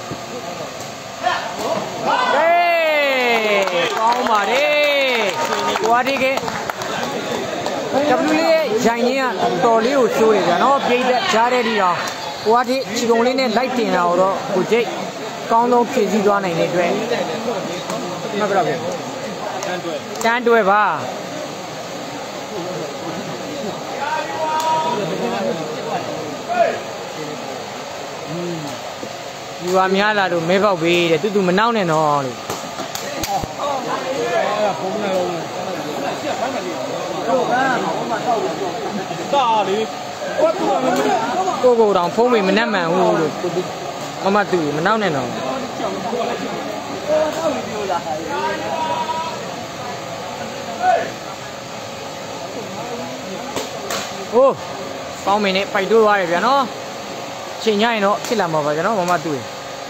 ကောင်းပါတယ်ကွာဒစ်ကW လေးရဲ့ဂျိုင်ကြီးကတော်လေးကိုစိုးတယ်ဗျာနော်ပြိတ်သက်ကြားတဲ့ဒီတော့ကွာဒစ်ခြေကုန်လေးနဲ့လိုက်တင်တာတော့ကိုကျိတ်ကောင်းဆုံးဖြည့်ဆည်းသွားနိုင်တဲ့အတွက်မှတ်ပြတော့ဗျတန်းတွဲပါယူပါများလာတော့မဲပေါက်ပေးတဲ့တူမနှောင်းနဲ့တော့လို့တာလေကိုတောင်ဖုံးမေမနှက်မှန်ဘူးလို့မမတူမနှောင်းနဲ့တော့ဟိုးကောင်းမင်းနဲ့ပိုက်တိုးသွားတယ်ဗျာနော်ချိန်ညရင်တော့ဖြစ်လာမှာပါကျွန်တော်မမတူ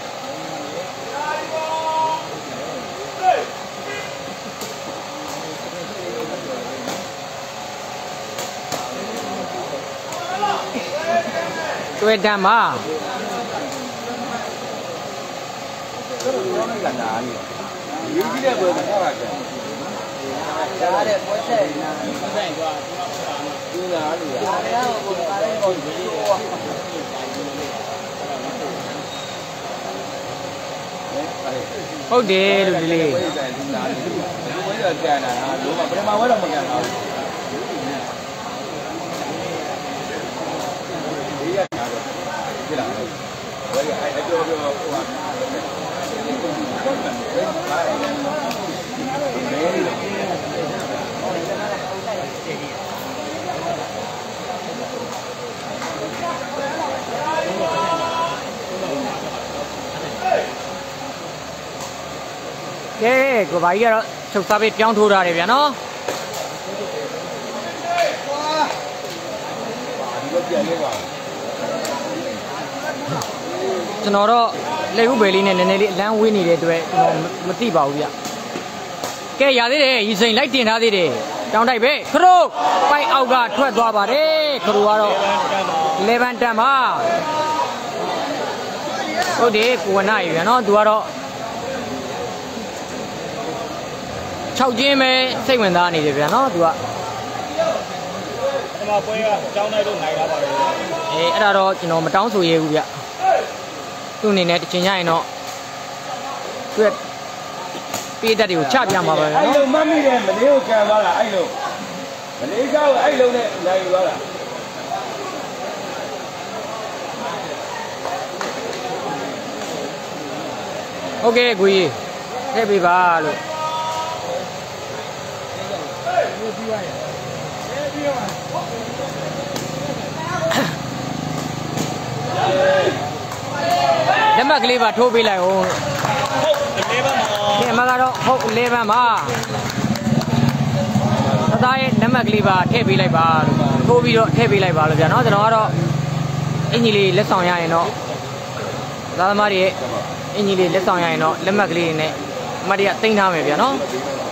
တွဲတမ်းပါကနာနေယူကြည့်တဲ့ဘယ်မှာပါကြကြားတဲ့ပွဲဆက်နာဆိုင်သွားဒီလားလူလားအဲ့ဒါကိုပါလဲဟောဒီဟုတ်တယ်လို့ဒီလေးဝိဇ္ဇာဒီလားဒီဝိဇ္ဇာကန်တာဟာလုံးဝပထမဝဲတော့မကန်ပါဘူးဒီရတာတော့ပြလာတော့ဝဲအဲ့တော့ဟိုဟာကဲကိုဘာကြီးကတော့ချုပ်စားပေးပြောင်းထိုးထားတယ်ဗျာနော်ကျွန်တော်တော့လေဥပယ်လေးနဲ့နည်းနည်းလေးအလန်းဝေးနေတဲ့အတွက်ကျွန်တော်မသိပါဘူးဗျကဲရသေးတယ်ရီစိန်လိုက်တင်ထားသေးတယ်တောင်းတိုက်ပဲခရိုးပိုက်အောက်ကထွက်သွားပါတယ်ခရိုးကတော့11တန်ပါဟုတ်တယ်ကိုဝနာကြီးဗျာနော်သူကတော့6ချင်းပဲစိတ်ဝင်စားနေတယ်ဗျာနော်သူကဒီမှာပွဲကကျောင်းလိုက်လို့နိုင်တာပါလေအဲ့ဒါတော့ကျွန်တော်မတောင်းဆိုရဘူးဗျသူ့အနေနဲ့တချင်ရရင်တော့သူ့ပေးတတ်တွေကိုချပြမှာပါဗျာအဲ့လိုမှတ်မိတယ်မလေးကိုကန်သွားတာအဲ့လိုမလေးကောက်အဲ့လိုနဲ့နိုင်သွားတာโอเคကိုကြီးထည့်ပေးပါလို့လက်မှတ်ကလေးပါထိုးပေးလိုက်အောင်ဟုတ်11ပါဒီမှာကတော့ဟုတ်11ပါသသားရဲ့လက်မှတ်ကလေးပါထည့်ပေးလိုက်ပါလို့ထိုးပြီးတော့ထည့်ပေးလိုက်ပါလို့ဗျာနော်ကျွန်တော်ကတော့အင်ကြီးလေးလက်ဆောင်ရရင်တော့သားသမားတွေရဲ့အင်ကြီးလေးလက်ဆောင်ရရင်တော့လက်မှတ်ကလေးနဲ့အမတ်တွေကတင်ထားမယ်ဗျာနော်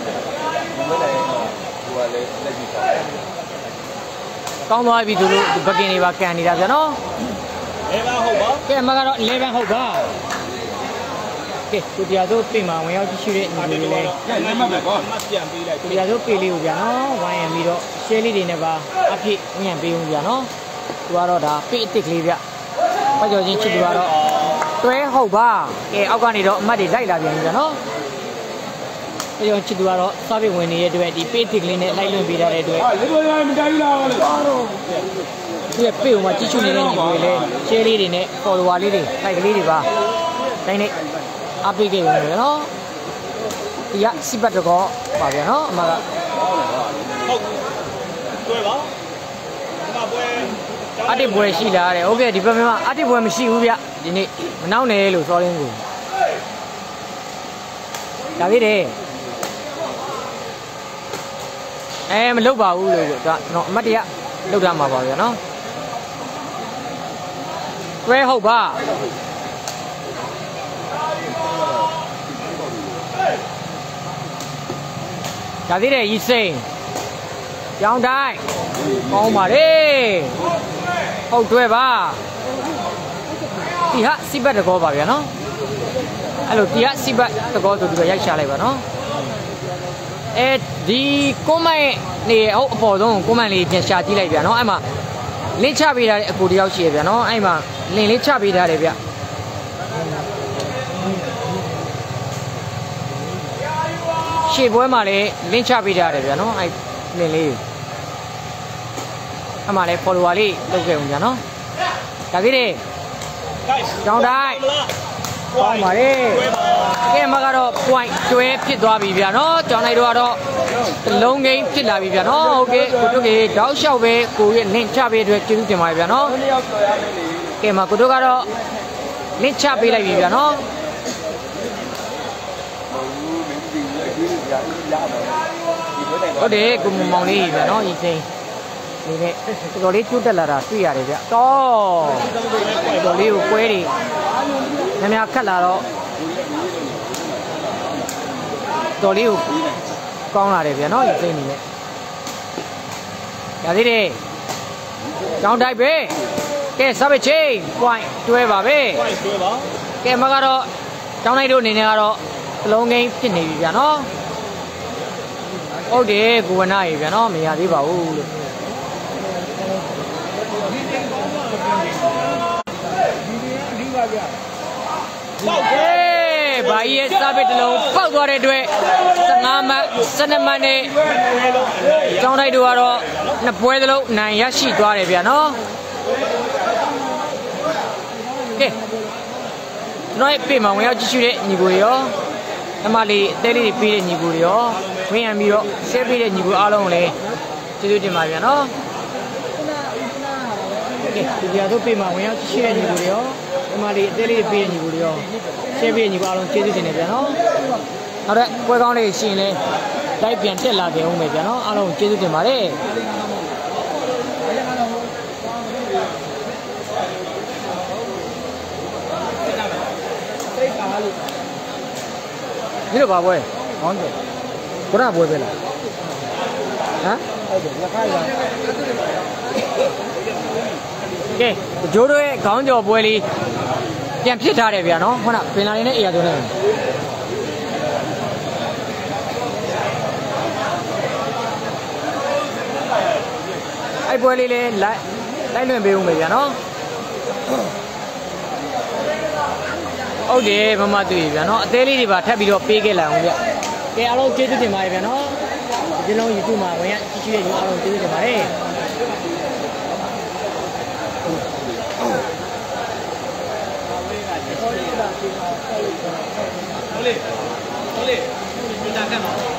ကောင်းသွားပြီသူတို့ဘကင်တွေပါကန်နေတာဗျာနော် 11ဟုတ်ပါကဲအမကတော့11ဟုတ်ပါကဲကိုတရားစိုးပြင်မှာဝင်ရောက်ကြည့်ရှုတဲ့ညီလေးလေးလက်မှတ်ပဲပေါ့အမှတ်ပြန်ပေးလိုက်ကိုတရားစိုးပေလေးကိုဗျာနော်ဝိုင်းရံပြီးတော့ရှဲလေးတွေနဲ့ပါအဖြစ်ဝင်ရံပေးဦးဗျာနော်သူကတော့ဒါပေအစ်စ်ကလေးဗျပတ်ကျော်ချင်းချစ်သူကတော့တွဲဟုတ်ပါကဲအောက်ကနေတော့အမတ်တွေလိုက်လာပြန်ပြီဗျာနော်ပတ်ကျော်ချစ်သူကတော့စားပိတ်ဝင်နေတဲ့အတွက်ဒီပေအစ်စ်ကလေးနဲ့လိုက်လွှင့်ပေးထားတဲ့အတွက်ဟာလေးပေါ်ရမတိုင်းလာပါလို့ဟာတော့သူရဲ့ပေ့ုံမှာကြည့်ရှုနေတဲ့ညီကိုလေးရှဲလေးတွေနဲ့ follower လေးတွေ like ကလေးတွေပါတိုင်းနဲ့အပိတ်ခဲ့ရုံပဲနော်ဒီကစီပတ်တကောပါဗျာနော်အမကဟုတ်တွဲပါဒီမှာပွဲအတိပွဲရှိလားတဲ့ဟုတ်ကဲ့ဒီဘက်မှာအတိပွဲမရှိဘူးဗျဒီနေ့မနှောင်းနဲ့လို့စောရင်းကိုဒါသေးတယ်မလုပ်ပါဘူးလို့ဒါကျွန်တော်အမတ်တရလုပ်ထားမှာပါဗျာနော်တွဲဟုတ်ပါဒါသေးတယ်ရီစိန်ကြောင်းတိုင်းကောင်းပါလေဟုတ်တွဲပါဒီဟာစီဘတ်တကောပါဗျာနော်အဲ့လိုဒီဟာစီဘတ်တကောဆိုပြီးတော့ရိုက်ချလိုက်ပါနော်ဒီကိုမိုင်နေဟုတ်အပေါ်ဆုံးကိုမိုင်လေးပြန်ရှာကြည့်လိုက်ဗျာနော်အဲ့မှာလင်းချပေးထားတဲ့အကူတယောက်ရှိရဗျာနော်အဲ့မှာလင်းလေးချပေးထားတယ်ဗျရှေ့ပွဲမှာလည်းလင်းချပေးထားတယ်ဗျာနော်အဲ့လင်းလေးအမှလည်း follower လေးလုပ်ခဲ့အောင်ဗျာနော်ဒါကြီးတယ်ကြောင်းတိုင်းကောင်းပါလေကဲမကတော့ point ကျွဲဖြစ်သွားပြီဗျာနော်ကြောင်းလိုက်တော့ကတော့လုံးကိန်းဖြစ်လာပြီဗျာနော်ဟုတ်ကဲ့ကိုတို့ကတောက်လျှောက်ပဲကိုရဲ့လင့်ချပေးအတွက်ကျေးဇူးတင်ပါတယ်ဗျာနော်ကဲမကိုတို့ကတော့လင့်ချပေးလိုက်ပြီဗျာနော်ဟုတ်တယ်ကိုမောင်လေးဗျာနော်ဤစိန်ဒီနေ့တော်တော်လေးကျွတ်တက်လာတာတွေ့ရတယ်ဗျတော်တော်လေးကိုပွဲတွေများခတ်လာတော့တော်လေးကိုကောင်းလာတယ်ဗျာနော်ဤစိန်နေနဲ့ဒါသေးတယ်ကြောင်းတိုက်ပဲကဲစားပဲချင်း point တွဲပါပဲ point တွဲပါကဲမကတော့ကြောင်းလိုက်တို့အနေနဲ့ကတော့စလုံးကိန်းဖြစ်နေပြီဗျာနော်ဟုတ်တယ်ကိုဝနာရေဗျာနော်မရသေးပါဘူးလို့ဟုတ်ကဲ့ဘာဘာကြီးရဲ့စားပစ်တလုံးပောက်သွားတဲ့အတွက်15မှတ်12မှတ်နဲ့ကျောင်းတိုက်တို့ကတော့နှစ်ပွဲသလုံးနိုင်ရရှိသွားတယ်ဗျာနော်ကဲကျွန်တော်ရဲ့ပြေမှာဝင်ရောက်ကြည့်ရှုတဲ့ညီကိုရောအမလေးအသေးလေးတွေပေးတဲ့ညီကိုရောဝင်ရပြီးတော့ share ပေးတဲ့ညီကိုအားလုံးကိုလည်းကျေးဇူးတင်ပါဗျာနော်ကဲဒီကြတော့ပြေမှာဝင်ရောက်ကြည့်ရှုတဲ့ညီကိုရောအမလေးအသေးလေးတွေပေးတဲ့ညီကိုရော share ပေးတဲ့ညီကိုအားလုံးကျေးဇူးတင်တယ်ဗျာနော်နောက်တဲ့ပွဲကောင်းလေးရှိရင်လည်းလိုက်ပြန်တက်လာကြအောင်ပဲဗျာနော်အားလုံးကျေးဇူးတင်ပါတယ်ဒီလိုပါပွဲဟောင်းတယ်ခုနပွဲပဲလားဟမ်ဟုတ်တယ်လက်ခိုင်းပါကဲဂျိုးတို့ရဲ့ခေါင်းကျော်ပွဲလေးပြန်ဖြစ်ထားတယ်ဗျာနော်ခုနပင်လာလေးနဲ့အရာသွင်းနေတယ်အဲ့ပွဲလေးလေးလိုက်လွှင့်ပေးဦးမယ်ဗျာနော်ဟုတ်တယ်မမတွေ့ဗျာနော်အသေးလေးတွေပါထပ်ပြီးတော့ပေးခဲ့လာအောင်ဗျကဲအားလုံးကျေးဇူးတင်ပါတယ်ဗျာနော်ဒီလုံး YouTube မှာဝင်ရကြည့်ကြည့်တဲ့ညီအားလုံးကျေးဇူးတင်ပါတယ်ဟုတ်လေဟုတ်လေဒီတာကတ်ပါ